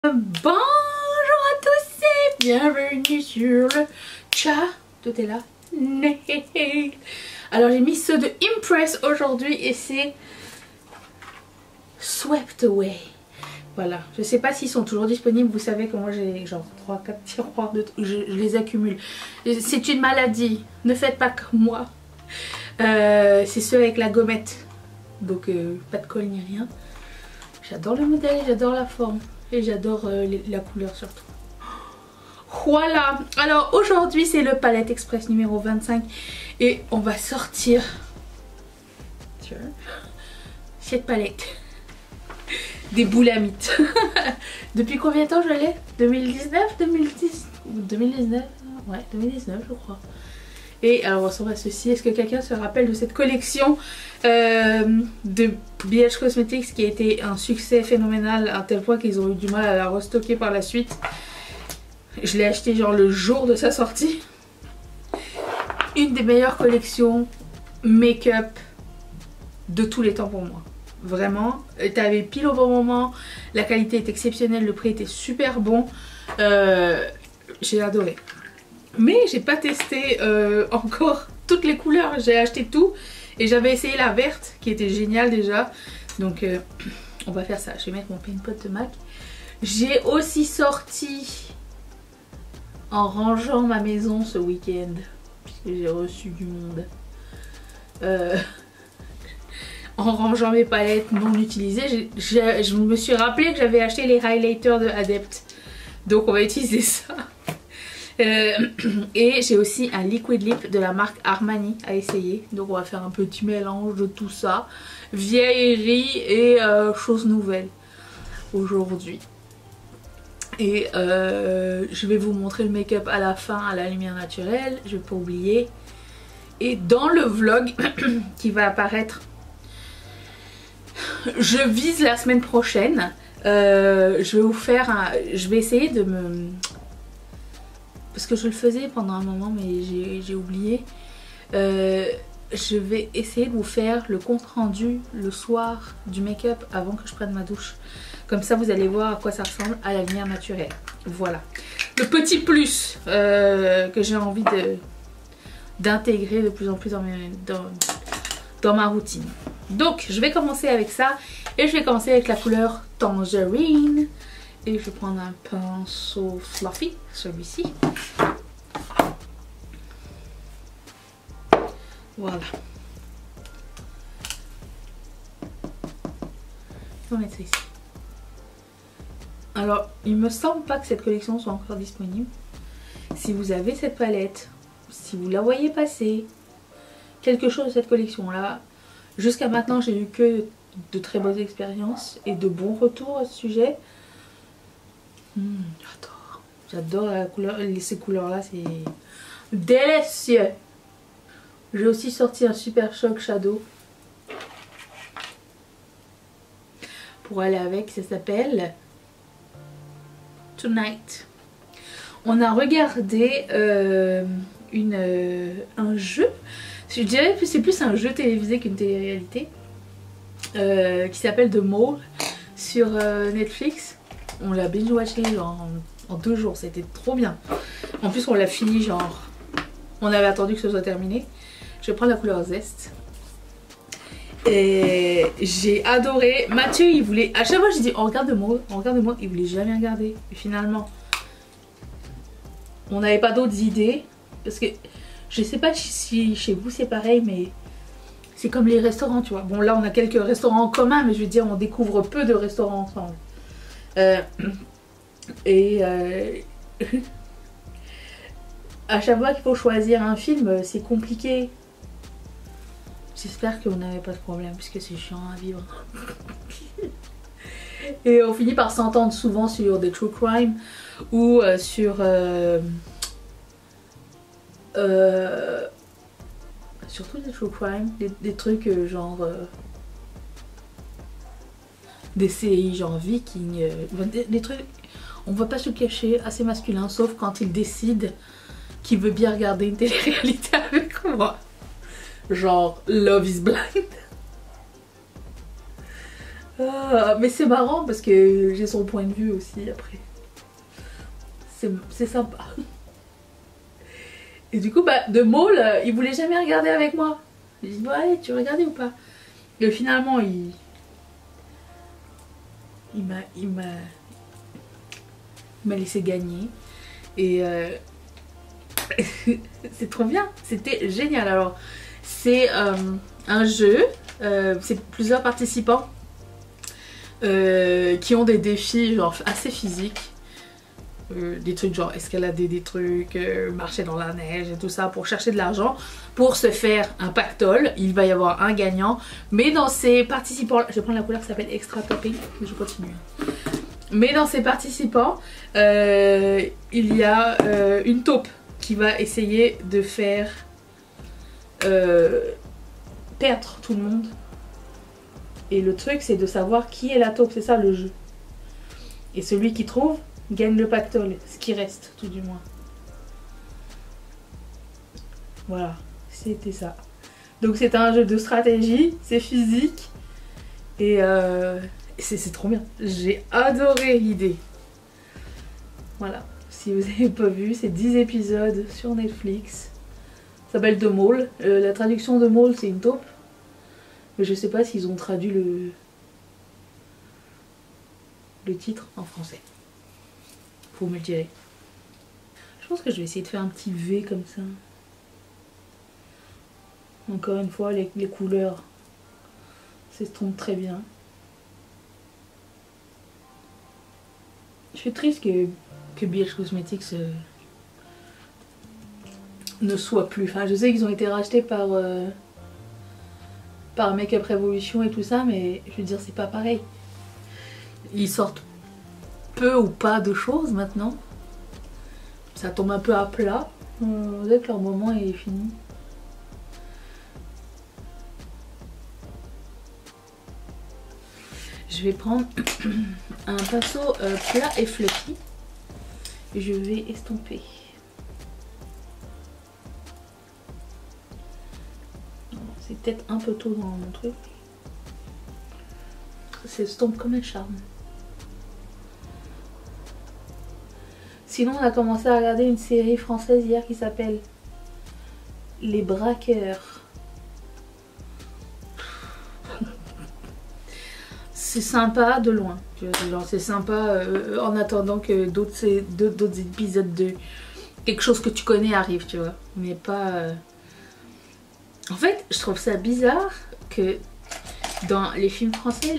Bonjour à tous et bienvenue sur le chat. Tout est là. Alors j'ai mis ceux de Impress aujourd'hui et c'est Swept Away. Voilà, je sais pas s'ils sont toujours disponibles. Vous savez que moi j'ai genre 3-4 tiroirs, je les accumule. C'est une maladie, ne faites pas comme moi. C'est ceux avec la gommette, donc pas de colle ni rien. J'adore le modèle, j'adore la forme. Et j'adore la couleur surtout. Voilà. Alors aujourd'hui c'est le Palette Express numéro 25. Et on va sortir cette palette. Des boulamites. Depuis combien de temps je l'ai? 2019, 2010 ou 2019? Ouais, 2019 je crois. Et alors on ressemble à ceci. Est-ce que quelqu'un se rappelle de cette collection de BH Cosmetics qui a été un succès phénoménal à tel point qu'ils ont eu du mal à la restocker par la suite? Je l'ai acheté genre le jour de sa sortie. Une des meilleures collections make-up de tous les temps pour moi. Vraiment, t'avais pile au bon moment, la qualité est exceptionnelle, le prix était super bon. J'ai adoré. Mais j'ai pas testé encore toutes les couleurs, j'ai acheté tout et j'avais essayé la verte qui était géniale déjà. Donc on va faire ça, je vais mettre mon paint pot de MAC. J'ai aussi sorti en rangeant ma maison ce week-end, puisque j'ai reçu du monde. En rangeant mes palettes non utilisées, je me suis rappelé que j'avais acheté les highlighters de Adept. Donc on va utiliser ça. Et j'ai aussi un liquid lip de la marque Armani à essayer. Donc on va faire un petit mélange de tout ça. Vieillerie et choses nouvelles aujourd'hui. Et je vais vous montrer le make-up à la fin à la lumière naturelle. Je vais pas oublier. Et dans le vlog qui va apparaître, je vise la semaine prochaine. Je vais vous faire je vais essayer de me... Parce que je le faisais pendant un moment mais j'ai oublié. Je vais essayer de vous faire le compte rendu le soir du make-up avant que je prenne ma douche. Comme ça vous allez voir à quoi ça ressemble à la lumière naturelle. Voilà. Le petit plus que j'ai envie d'intégrer de plus en plus dans ma routine. Donc je vais commencer avec ça. Et je vais commencer avec la couleur Tangerine. Et je vais prendre un pinceau fluffy, celui-ci. Voilà. Je vais mettre ça ici. Alors, il me semble pas que cette collection soit encore disponible. Si vous avez cette palette, si vous la voyez passer, quelque chose de cette collection-là, jusqu'à maintenant, j'ai eu que de très bonnes expériences et de bons retours à ce sujet. J'adore la couleur, ces couleurs là, c'est délicieux. J'ai aussi sorti un Super Shock Shadow pour aller avec, ça s'appelle Tonight. On a regardé un jeu, je dirais que c'est plus un jeu télévisé qu'une télé-réalité, qui s'appelle The Mole sur Netflix. On l'a binge-watché en 2 jours, c'était trop bien. En plus on l'a fini genre, on avait attendu que ce soit terminé. Je vais prendre la couleur Zest. Et j'ai adoré. Mathieu il voulait, à chaque fois j'ai dit oh, regarde-moi, il voulait jamais regarder. Et finalement, on n'avait pas d'autres idées. Parce que je sais pas si chez vous c'est pareil, mais c'est comme les restaurants, tu vois. Bon là on a quelques restaurants en commun, mais je veux dire on découvre peu de restaurants ensemble. À chaque fois qu'il faut choisir un film, c'est compliqué. J'espère que vous n'avez pas de problème, puisque c'est chiant à vivre. Et on finit par s'entendre souvent sur des true crime ou sur surtout des true crime, des trucs genre des séries genre Viking, des trucs, on ne va pas se cacher, assez masculin, sauf quand il décide qu'il veut bien regarder une télé-réalité avec moi. Genre Love is Blind. Mais c'est marrant parce que j'ai son point de vue aussi après. C'est sympa. Et du coup, bah, de Maul, il voulait jamais regarder avec moi. Je lui ai dit, bon, allez, tu veux regarder ou pas? Et finalement, il m'a laissé gagner. Et c'est trop bien. C'était génial. Alors, c'est un jeu. C'est plusieurs participants qui ont des défis genre assez physiques. Des trucs genre escalader des trucs, marcher dans la neige et tout ça pour chercher de l'argent pour se faire un pactole. Il va y avoir un gagnant, mais dans ces participants, je vais prendre la couleur qui s'appelle Extra Topping, mais je continue. Mais dans ces participants, il y a une taupe qui va essayer de faire perdre tout le monde. Et le truc, c'est de savoir qui est la taupe, c'est ça le jeu. Et celui qui trouve gagne le pactole, ce qui reste, tout du moins. Voilà, c'était ça. Donc c'est un jeu de stratégie, c'est physique. Et c'est trop bien. J'ai adoré l'idée. Voilà, si vous n'avez pas vu, c'est 10 épisodes sur Netflix. Ça s'appelle The Mole. La traduction de Mole, c'est une taupe. Mais je sais pas s'ils ont traduit le titre en français. Vous me le direz. Je pense que je vais essayer de faire un petit V comme ça. Encore une fois, les couleurs s'estompent très bien. Je suis triste que BH Cosmetics ne soit plus. Enfin, je sais qu'ils ont été rachetés par Makeup Revolution et tout ça, mais je veux dire, c'est pas pareil. Ils sortent peu ou pas de choses maintenant. Ça tombe un peu à plat. On dirait que leur moment est fini. Je vais prendre un pinceau plat et fluffy. Et je vais estomper. C'est peut-être un peu tôt dans mon truc. Ça s'estompe comme un charme. Sinon, on a commencé à regarder une série française hier qui s'appelle Les Braqueurs. C'est sympa de loin. C'est sympa en attendant que d'autres épisodes de quelque chose que tu connais arrivent, tu vois. Mais pas... En fait, je trouve ça bizarre que dans les films français,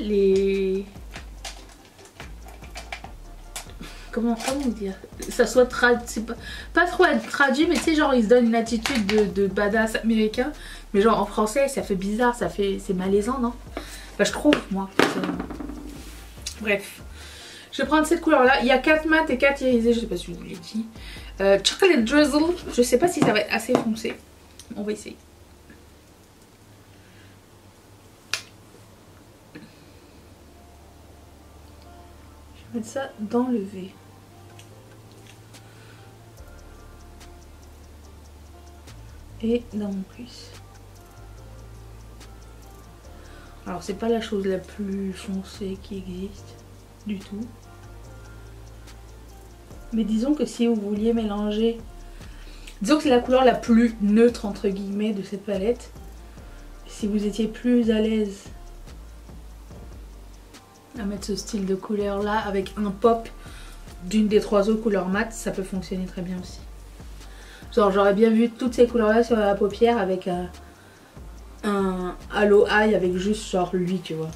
comment dire, ça soit traduit, pas trop être traduit, mais tu sais, genre ils se donnent une attitude de badass américain, mais genre en français ça fait bizarre, c'est malaisant, non? Enfin, je trouve, moi. Bref, je vais prendre cette couleur là. Il y a 4 mat et 4 irisés, je sais pas si je vous l'ai dit. Chocolate Drizzle, je sais pas si ça va être assez foncé, on va essayer. Je vais mettre ça dans le V. Et dans mon cuisse. Alors c'est pas la chose la plus foncée qui existe du tout. Mais disons que si vous vouliez mélanger... Disons que c'est la couleur la plus neutre entre guillemets de cette palette. Si vous étiez plus à l'aise à mettre ce style de couleur là avec un pop d'une des 3 autres couleurs mat, ça peut fonctionner très bien aussi. Genre j'aurais bien vu toutes ces couleurs là sur la paupière avec un halo eye avec juste genre lui, tu vois.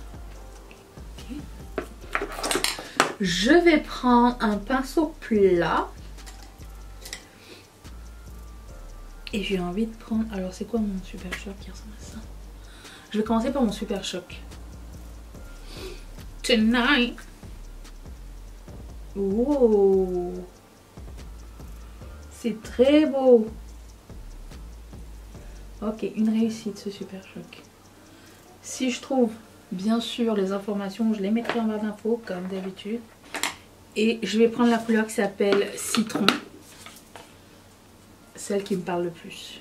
Okay. Je vais prendre un pinceau plat. Et j'ai envie de prendre... Alors c'est quoi mon super choc qui ressemble à ça? Je vais commencer par mon super choc. Tonight. Oh, c'est très beau. Ok, une réussite ce super choc. Si je trouve bien sûr les informations, je les mettrai en barre d'infos comme d'habitude. Et je vais prendre la couleur qui s'appelle Citron. Celle qui me parle le plus.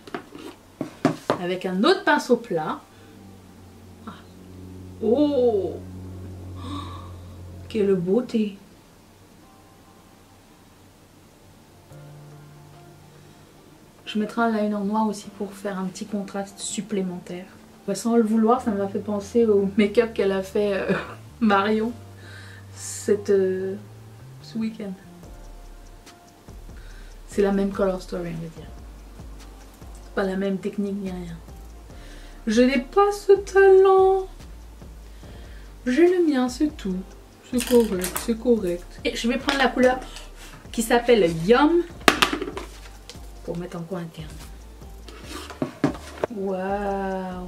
Avec un autre pinceau plat. Ah. Oh, Quelle beauté. Je mettrai un liner noir aussi pour faire un petit contraste supplémentaire. Sans le vouloir, ça m'a fait penser au make-up qu'elle a fait Marion ce week-end. C'est la même color story, on va dire. Pas la même technique ni rien. Je n'ai pas ce talent. J'ai le mien, c'est tout. C'est correct, c'est correct. Et je vais prendre la couleur qui s'appelle Yum pour mettre en coin interne. Waouh!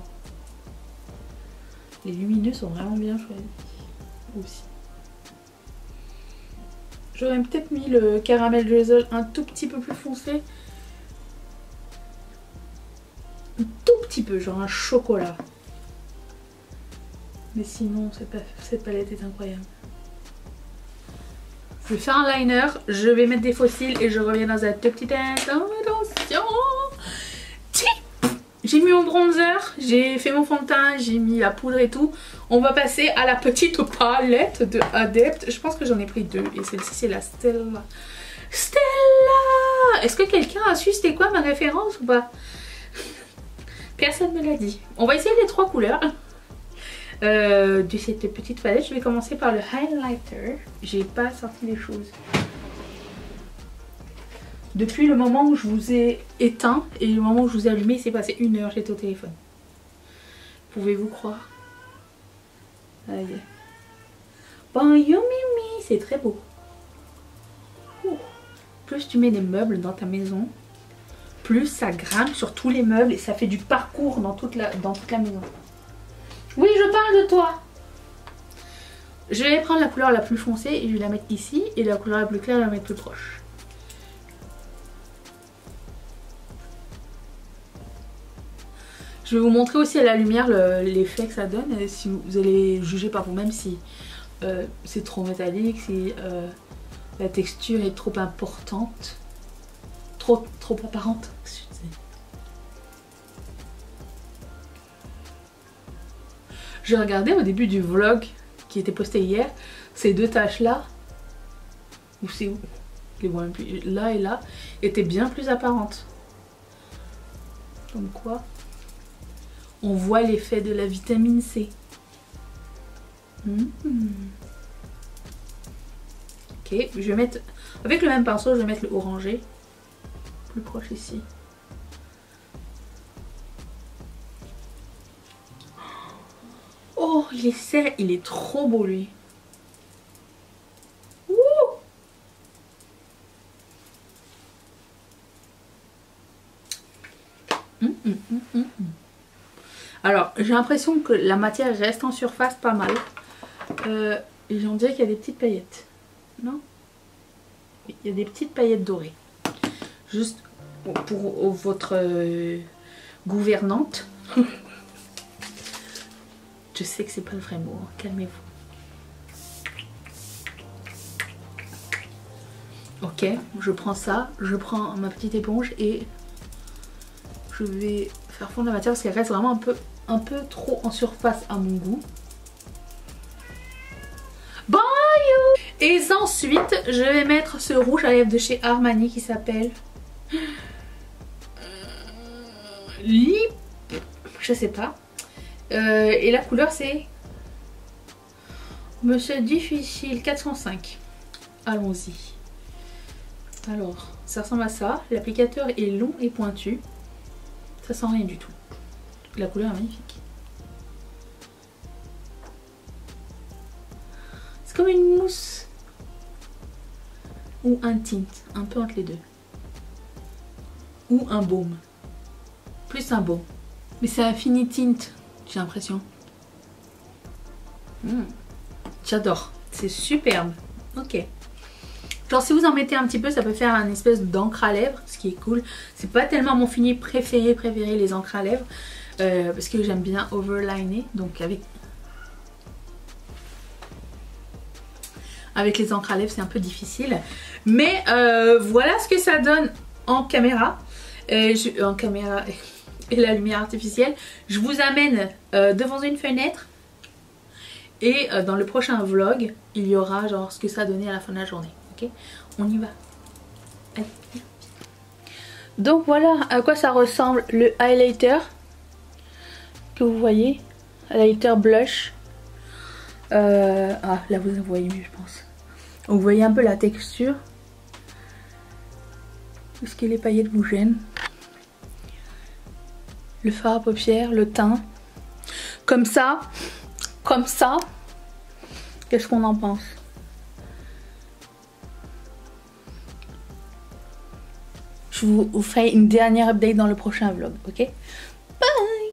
Les lumineux sont vraiment bien choisis aussi. J'aurais peut-être mis le caramel drizzle un tout petit peu plus foncé. Un tout petit peu, genre un chocolat. Mais sinon, cette palette est incroyable. Je vais faire un liner, je vais mettre des fossiles et je reviens dans un tout petit instant. Attention! J'ai mis mon bronzer, j'ai fait mon fond de teint, j'ai mis la poudre et tout. On va passer à la petite palette de Adept. Je pense que j'en ai pris deux et celle-ci c'est la Stella. Stella! Est-ce que quelqu'un a su c'était quoi ma référence ou pas? Personne ne me l'a dit. On va essayer les trois couleurs de cette petite palette. Je vais commencer par le highlighter. J'ai pas sorti les choses. Depuis le moment où je vous ai éteint et le moment où je vous ai allumé, il s'est passé 1 heure, j'étais au téléphone. Pouvez-vous croire? Aïe. Bon, yumimi, c'est très beau. Ouh. Plus tu mets des meubles dans ta maison, plus ça grimpe sur tous les meubles et ça fait du parcours dans toute la maison. Oui, je parle de toi. Je vais prendre la couleur la plus foncée et je vais la mettre ici. Et la couleur la plus claire, je vais la mettre plus proche. Je vais vous montrer aussi à la lumière l'effet que ça donne. Si vous allez juger par vous-même si c'est trop métallique, si la texture est trop importante. Trop apparente. J'ai regardé au début du vlog qui était posté hier, ces deux taches là, ou c'est où, les vois même plus, là et là, étaient bien plus apparentes. Comme quoi, on voit l'effet de la vitamine C. Ok, je vais mettre, avec le même pinceau, je vais mettre le orangé, plus proche ici. Oh, il est serré, il est trop beau lui. Ouh. Alors, j'ai l'impression que la matière reste en surface pas mal. Et j'en dirais qu'il y a des petites paillettes. Non? Oui, il y a des petites paillettes dorées. Juste pour votre gouvernante. Je sais que c'est pas le vrai mot, hein. Calmez-vous. Ok, je prends ça, je prends ma petite éponge et je vais faire fondre la matière parce qu'elle reste vraiment un peu trop en surface à mon goût. Bye! Et ensuite, je vais mettre ce rouge à lèvres de chez Armani qui s'appelle Lip, je sais pas. Et la couleur c'est Monsieur Difficile 405. Allons-y. Alors, ça ressemble à ça. L'applicateur est long et pointu. Ça sent rien du tout. La couleur est magnifique. C'est comme une mousse. Ou un tint. Un peu entre les deux. Ou un baume. Plus un baume. Mais c'est un fini tint. J'ai l'impression. J'adore. C'est superbe. Ok. Genre si vous en mettez un petit peu, ça peut faire une espèce d'encre à lèvres, ce qui est cool. C'est pas tellement mon fini préféré les encres à lèvres. Parce que j'aime bien overliner. Donc avec les encres à lèvres c'est un peu difficile. Mais voilà ce que ça donne en caméra. En caméra et la lumière artificielle. Je vous amène devant une fenêtre. Et dans le prochain vlog, il y aura genre ce que ça a donné à la fin de la journée. Ok, on y va. Allez. Donc voilà à quoi ça ressemble le highlighter que vous voyez. Highlighter blush. Ah là vous voyez mieux je pense. Vous voyez un peu la texture. Est-ce que les paillettes vous gênent? Le fard à paupières, le teint. Comme ça. Qu'est-ce qu'on en pense? Je vous ferai une dernière update dans le prochain vlog, ok?